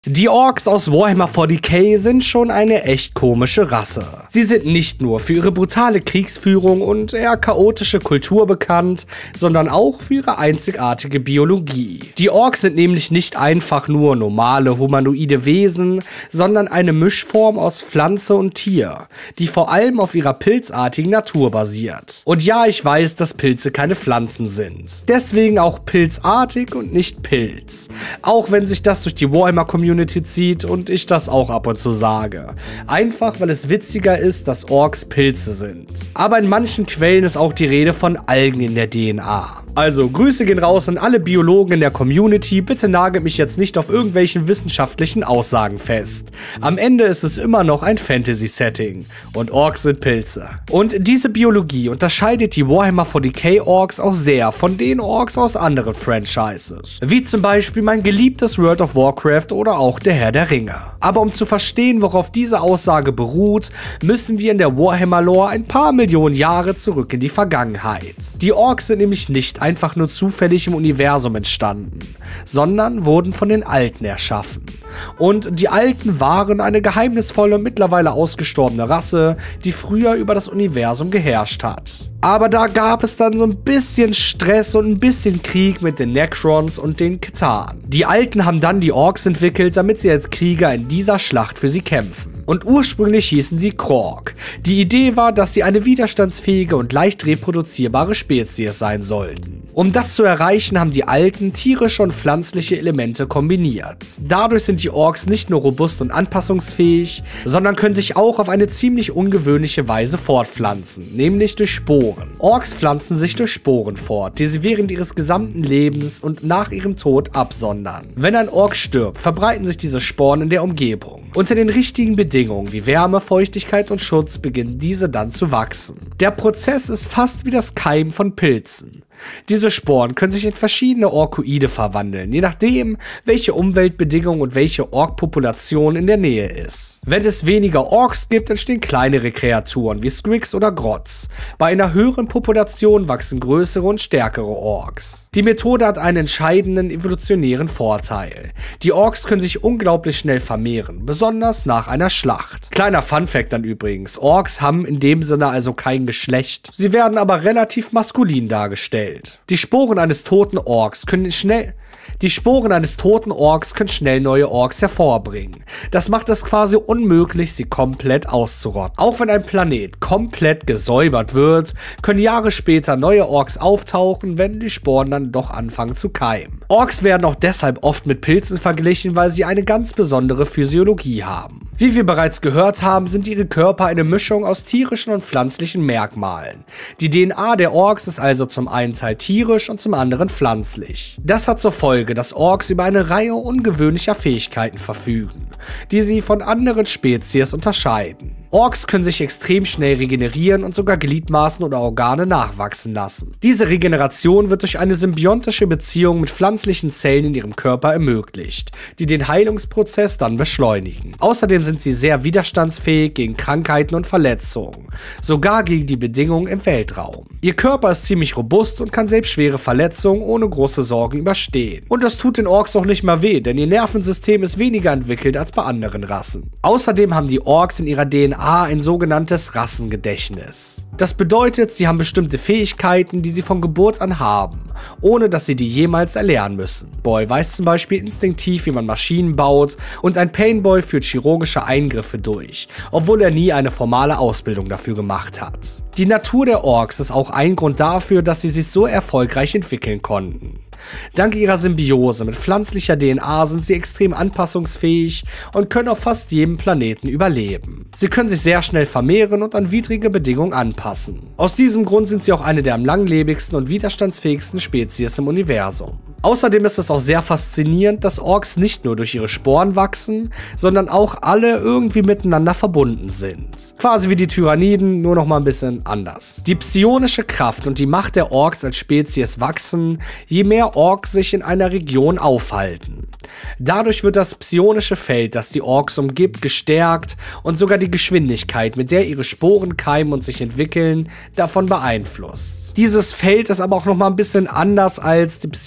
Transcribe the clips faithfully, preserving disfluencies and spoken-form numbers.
Die Orks aus Warhammer forty K sind schon eine echt komische Rasse. Sie sind nicht nur für ihre brutale Kriegsführung und eher chaotische Kultur bekannt, sondern auch für ihre einzigartige Biologie. Die Orks sind nämlich nicht einfach nur normale humanoide Wesen, sondern eine Mischform aus Pflanze und Tier, die vor allem auf ihrer pilzartigen Natur basiert. Und ja, ich weiß, dass Pilze keine Pflanzen sind. Deswegen auch pilzartig und nicht Pilz. Auch wenn sich das durch die Warhammer-Community zieht und ich das auch ab und zu sage. Einfach, weil es witziger ist, dass Orks Pilze sind. Aber in manchen Quellen ist auch die Rede von Algen in der D N A. Also, Grüße gehen raus an alle Biologen in der Community, bitte nagelt mich jetzt nicht auf irgendwelchen wissenschaftlichen Aussagen fest. Am Ende ist es immer noch ein Fantasy-Setting und Orks sind Pilze. Und diese Biologie unterscheidet die Warhammer forty K Orks auch sehr von den Orks aus anderen Franchises, wie zum Beispiel mein geliebtes World of Warcraft oder auch der Herr der Ringe. Aber um zu verstehen, worauf diese Aussage beruht, müssen wir in der Warhammer-Lore ein paar Millionen Jahre zurück in die Vergangenheit. Die Orks sind nämlich nicht einfach nur zufällig im Universum entstanden, sondern wurden von den Alten erschaffen. Und die Alten waren eine geheimnisvolle, mittlerweile ausgestorbene Rasse, die früher über das Universum geherrscht hat. Aber da gab es dann so ein bisschen Stress und ein bisschen Krieg mit den Necrons und den C'tan. Die Alten haben dann die Orks entwickelt, damit sie als Krieger in dieser Schlacht für sie kämpfen. Und ursprünglich hießen sie Krork. Die Idee war, dass sie eine widerstandsfähige und leicht reproduzierbare Spezies sein sollten. Um das zu erreichen, haben die Alten tierische und pflanzliche Elemente kombiniert. Dadurch sind die Orks nicht nur robust und anpassungsfähig, sondern können sich auch auf eine ziemlich ungewöhnliche Weise fortpflanzen, nämlich durch Sporen. Orks pflanzen sich durch Sporen fort, die sie während ihres gesamten Lebens und nach ihrem Tod absondern. Wenn ein Ork stirbt, verbreiten sich diese Sporen in der Umgebung. Unter den richtigen Bedingungen wie Wärme, Feuchtigkeit und Schutz beginnen diese dann zu wachsen. Der Prozess ist fast wie das Keimen von Pilzen. Diese Sporen können sich in verschiedene Orkoide verwandeln, je nachdem, welche Umweltbedingungen und welche Ork-Population in der Nähe ist. Wenn es weniger Orks gibt, entstehen kleinere Kreaturen wie Skrix oder Grotz. Bei einer höheren Population wachsen größere und stärkere Orks. Die Methode hat einen entscheidenden evolutionären Vorteil. Die Orks können sich unglaublich schnell vermehren, besonders nach einer Schlacht. Kleiner Funfact dann übrigens, Orks haben in dem Sinne also kein Geschlecht. Sie werden aber relativ maskulin dargestellt. Die Sporen eines toten Orks können schnell Die Sporen eines toten Orks können schnell neue Orks hervorbringen. Das macht es quasi unmöglich, sie komplett auszurotten. Auch wenn ein Planet komplett gesäubert wird, können Jahre später neue Orks auftauchen, wenn die Sporen dann doch anfangen zu keimen. Orks werden auch deshalb oft mit Pilzen verglichen, weil sie eine ganz besondere Physiologie haben. Wie wir bereits gehört haben, sind ihre Körper eine Mischung aus tierischen und pflanzlichen Merkmalen. Die D N A der Orks ist also zum einen Teil tierisch und zum anderen pflanzlich. Das hat zur Folge, dass Orks über eine Reihe ungewöhnlicher Fähigkeiten verfügen, die sie von anderen Spezies unterscheiden. Orks können sich extrem schnell regenerieren und sogar Gliedmaßen oder Organe nachwachsen lassen. Diese Regeneration wird durch eine symbiontische Beziehung mit pflanzlichen Zellen in ihrem Körper ermöglicht, die den Heilungsprozess dann beschleunigen. Außerdem sind sie sehr widerstandsfähig gegen Krankheiten und Verletzungen, sogar gegen die Bedingungen im Weltraum. Ihr Körper ist ziemlich robust und kann selbst schwere Verletzungen ohne große Sorgen überstehen. Und das tut den Orks auch nicht mal weh, denn ihr Nervensystem ist weniger entwickelt als bei anderen Rassen. Außerdem haben die Orks in ihrer D N A ein sogenanntes Rassengedächtnis. Das bedeutet, sie haben bestimmte Fähigkeiten, die sie von Geburt an haben, ohne dass sie die jemals erlernen müssen. Boy weiß zum Beispiel instinktiv, wie man Maschinen baut, und ein Painboy führt chirurgische Eingriffe durch, obwohl er nie eine formale Ausbildung dafür gemacht hat. Die Natur der Orks ist auch ein Grund dafür, dass sie sich so erfolgreich entwickeln konnten. Dank ihrer Symbiose mit pflanzlicher D N A sind sie extrem anpassungsfähig und können auf fast jedem Planeten überleben. Sie können sich sehr schnell vermehren und an widrige Bedingungen anpassen. Aus diesem Grund sind sie auch eine der am langlebigsten und widerstandsfähigsten Spezies im Universum. Außerdem ist es auch sehr faszinierend, dass Orks nicht nur durch ihre Sporen wachsen, sondern auch alle irgendwie miteinander verbunden sind. Quasi wie die Tyranniden, nur noch mal ein bisschen anders. Die psionische Kraft und die Macht der Orks als Spezies wachsen, je mehr Orks sich in einer Region aufhalten. Dadurch wird das psionische Feld, das die Orks umgibt, gestärkt und sogar die Geschwindigkeit, mit der ihre Sporen keimen und sich entwickeln, davon beeinflusst. Dieses Feld ist aber auch noch mal ein bisschen anders, als die Psioniker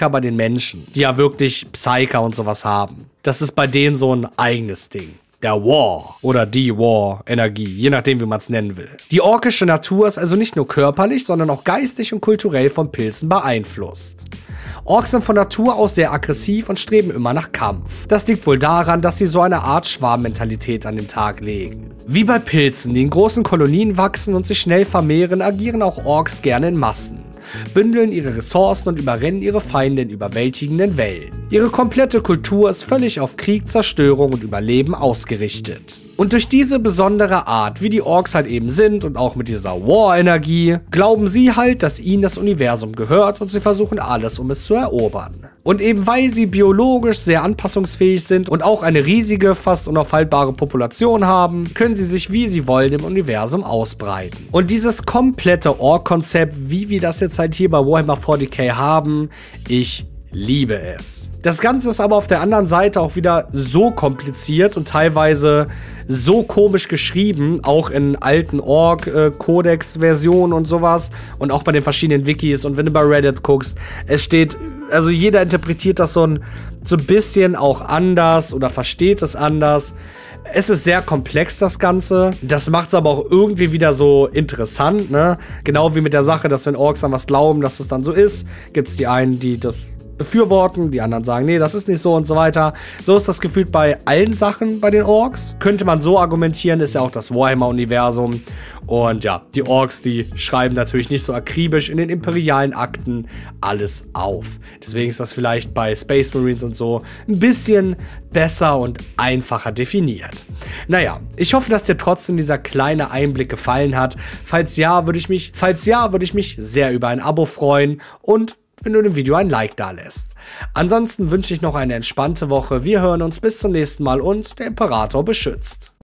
Psyker bei den Menschen, die ja wirklich Psyker und sowas haben. Das ist bei denen so ein eigenes Ding. Der War oder die War-Energie, je nachdem, wie man es nennen will. Die orkische Natur ist also nicht nur körperlich, sondern auch geistig und kulturell von Pilzen beeinflusst. Orks sind von Natur aus sehr aggressiv und streben immer nach Kampf. Das liegt wohl daran, dass sie so eine Art Schwarmmentalität an den Tag legen. Wie bei Pilzen, die in großen Kolonien wachsen und sich schnell vermehren, agieren auch Orks gerne in Massen, bündeln ihre Ressourcen und überrennen ihre Feinde in überwältigenden Wellen. Ihre komplette Kultur ist völlig auf Krieg, Zerstörung und Überleben ausgerichtet. Und durch diese besondere Art, wie die Orks halt eben sind und auch mit dieser War-Energie, glauben sie halt, dass ihnen das Universum gehört und sie versuchen alles, um es zu erobern. Und eben weil sie biologisch sehr anpassungsfähig sind und auch eine riesige, fast unaufhaltbare Population haben, können sie sich wie sie wollen im Universum ausbreiten. Und dieses komplette Ork-Konzept, wie wir das jetzt halt hier bei Warhammer forty K haben, ich liebe es. Das Ganze ist aber auf der anderen Seite auch wieder so kompliziert und teilweise so komisch geschrieben, auch in alten Ork-Kodex-Versionen und sowas und auch bei den verschiedenen Wikis und wenn du bei Reddit guckst, es steht, also jeder interpretiert das so ein, so ein bisschen auch anders oder versteht es anders. Es ist sehr komplex, das Ganze. Das macht es aber auch irgendwie wieder so interessant, ne? Genau wie mit der Sache, dass wenn Orks an was glauben, dass es dann so ist, gibt es die einen, die das befürworten, die anderen sagen, nee, das ist nicht so und so weiter. So ist das gefühlt bei allen Sachen bei den Orks. Könnte man so argumentieren, ist ja auch das Warhammer-Universum. Und ja, die Orks, die schreiben natürlich nicht so akribisch in den imperialen Akten alles auf. Deswegen ist das vielleicht bei Space Marines und so ein bisschen besser und einfacher definiert. Naja, ich hoffe, dass dir trotzdem dieser kleine Einblick gefallen hat. Falls ja, würde ich mich, falls ja, würde ich mich sehr über ein Abo freuen und wenn du dem Video ein Like da lässt. Ansonsten wünsche ich noch eine entspannte Woche. Wir hören uns bis zum nächsten Mal und der Imperator beschützt.